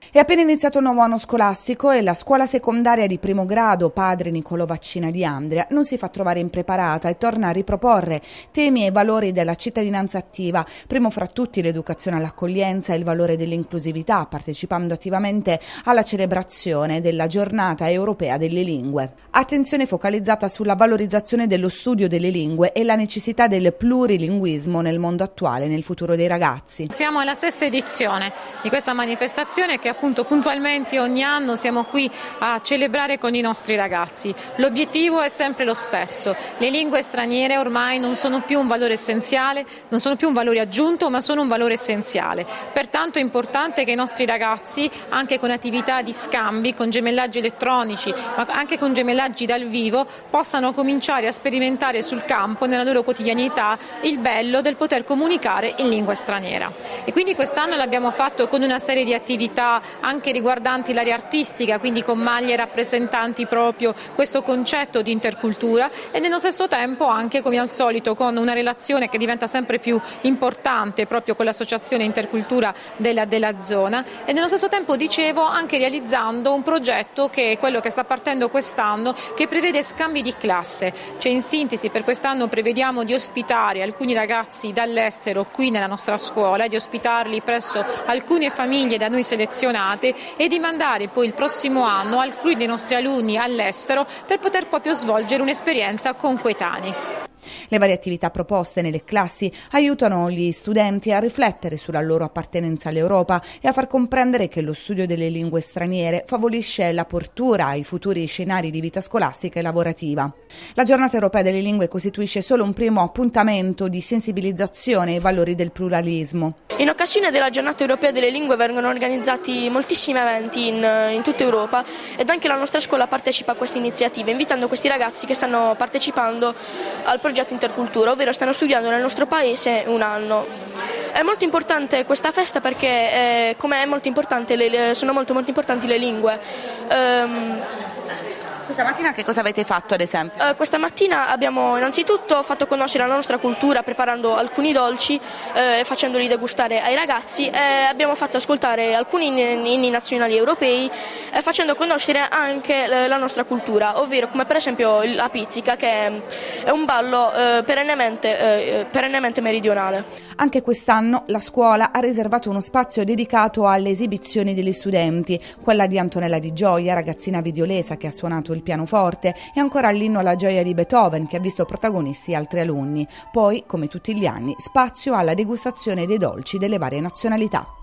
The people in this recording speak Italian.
È appena iniziato il nuovo anno scolastico e la scuola secondaria di primo grado Padre Niccolò Vaccina di Andria non si fa trovare impreparata e torna a riproporre temi e valori della cittadinanza attiva, primo fra tutti l'educazione all'accoglienza e il valore dell'inclusività, partecipando attivamente alla celebrazione della giornata europea delle lingue. Attenzione focalizzata sulla valorizzazione dello studio delle lingue e la necessità del plurilinguismo nel mondo attuale e nel futuro dei ragazzi. Siamo alla 6ª edizione di questa manifestazione che appunto puntualmente ogni anno siamo qui a celebrare con i nostri ragazzi. L'obiettivo è sempre lo stesso: le lingue straniere ormai non sono più un valore essenziale, non sono più un valore aggiunto, ma sono un valore essenziale. Pertanto è importante che i nostri ragazzi, anche con attività di scambi, con gemellaggi elettronici, ma anche con gemellaggi dal vivo, possano cominciare a sperimentare sul campo, nella loro quotidianità, il bello del poter comunicare in lingua straniera. E quindi quest'anno l'abbiamo fatto con una serie di attività anche riguardanti l'area artistica, quindi con maglie rappresentanti proprio questo concetto di intercultura, e nello stesso tempo anche, come al solito, con una relazione che diventa sempre più importante proprio con l'associazione intercultura della zona, e nello stesso tempo, dicevo, anche realizzando un progetto che è quello che sta partendo quest'anno, che prevede scambi di classe. Cioè, in sintesi, per quest'anno prevediamo di ospitare alcuni ragazzi dall'estero qui nella nostra scuola, di ospitarli presso alcune famiglie da noi selezionate e di mandare poi il prossimo anno alcuni dei nostri alunni all'estero per poter proprio svolgere un'esperienza con coetanei. Le varie attività proposte nelle classi aiutano gli studenti a riflettere sulla loro appartenenza all'Europa e a far comprendere che lo studio delle lingue straniere favorisce l'apertura ai futuri scenari di vita scolastica e lavorativa. La Giornata Europea delle Lingue costituisce solo un primo appuntamento di sensibilizzazione ai valori del pluralismo. In occasione della Giornata Europea delle Lingue vengono organizzati moltissimi eventi in tutta Europa, ed anche la nostra scuola partecipa a queste iniziative, invitando questi ragazzi che stanno partecipando al progetto Intercultura, ovvero stanno studiando nel nostro paese un anno. È molto importante questa festa perché come è molto importante, sono molto importanti le lingue. Questa mattina che cosa avete fatto, ad esempio? Questa mattina abbiamo innanzitutto fatto conoscere la nostra cultura preparando alcuni dolci e facendoli degustare ai ragazzi, e abbiamo fatto ascoltare alcuni inni nazionali europei e facendo conoscere anche la nostra cultura, ovvero come per esempio la pizzica, che è un ballo perennemente meridionale. Anche quest'anno la scuola ha riservato uno spazio dedicato alle esibizioni degli studenti, quella di Antonella Di Gioia, ragazzina videolesa che ha suonato il pianoforte, e ancora l'inno alla gioia di Beethoven, che ha visto protagonisti altri alunni. Poi, come tutti gli anni, spazio alla degustazione dei dolci delle varie nazionalità.